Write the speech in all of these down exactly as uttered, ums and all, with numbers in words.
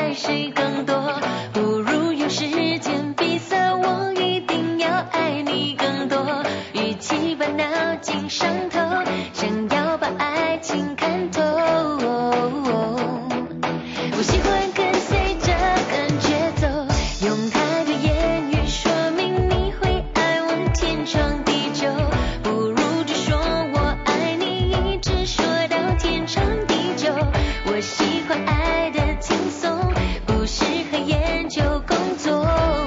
爱谁更多，不如用时间比赛，我一定要爱你更多。与其把脑筋上头，想要把爱情看透。我喜欢跟随着感觉走，用太多言语说明你会爱我天长地久，不如就说我爱你，一直说到天长地久。我喜欢爱的轻松，不适合研究工作。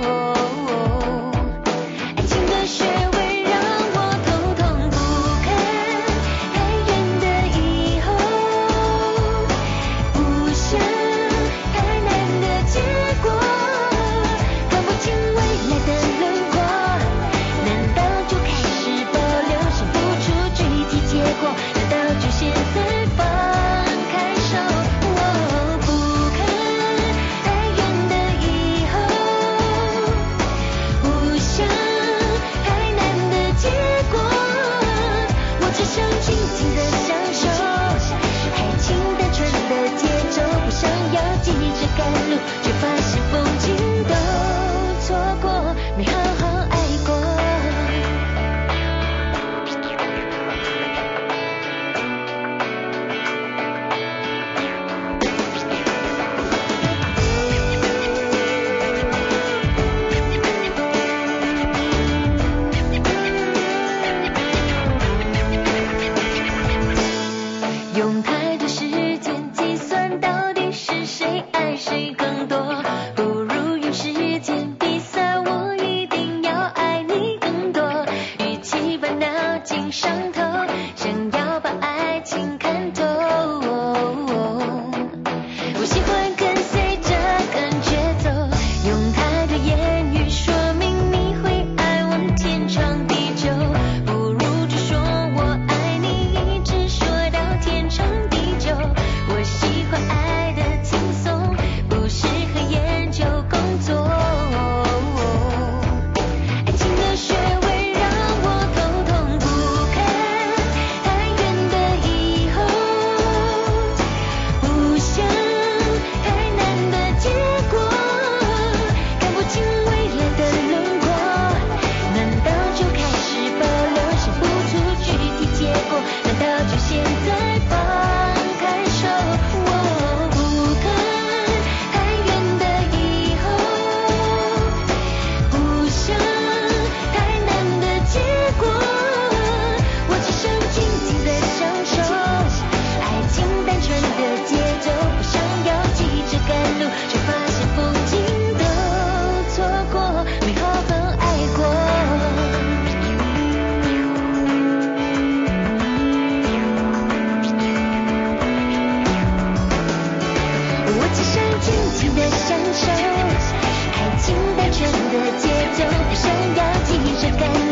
爱情的学问让我头痛不堪，太远的以后，不想太难的结果，看不清未来的轮廓，难道就开始保留，想不出具体结果，难道就现在放开手？我不看太远的以后，不想太难的结果，我只想静静的享受爱情单纯的节奏，不想要急着赶路，却发现风景都错过，没好好爱过。用太多时间计算到底是谁爱谁更多，不如用时间比赛，我一定要爱你更多。与其把脑筋上头，想要把爱情看透。我喜欢跟随着感觉走，用太多言语说明你会爱我天长地久，不如就说我爱你，一直说到天长地久。我喜欢爱的轻松，不适合研究工作。爱情的学问让我头痛不堪，太远的以后，不想太难的结果，看不清未来的轮廓，难道就开始保留，想不出具体结果，难道就现在放开手？我不看太远的以后，不想太难的结果，我只想静静的享受爱情单纯的节奏，不想要急着赶路，却发现风景都错过，没好好爱过。我只想静静的享受爱情单纯的节奏，不想要急着赶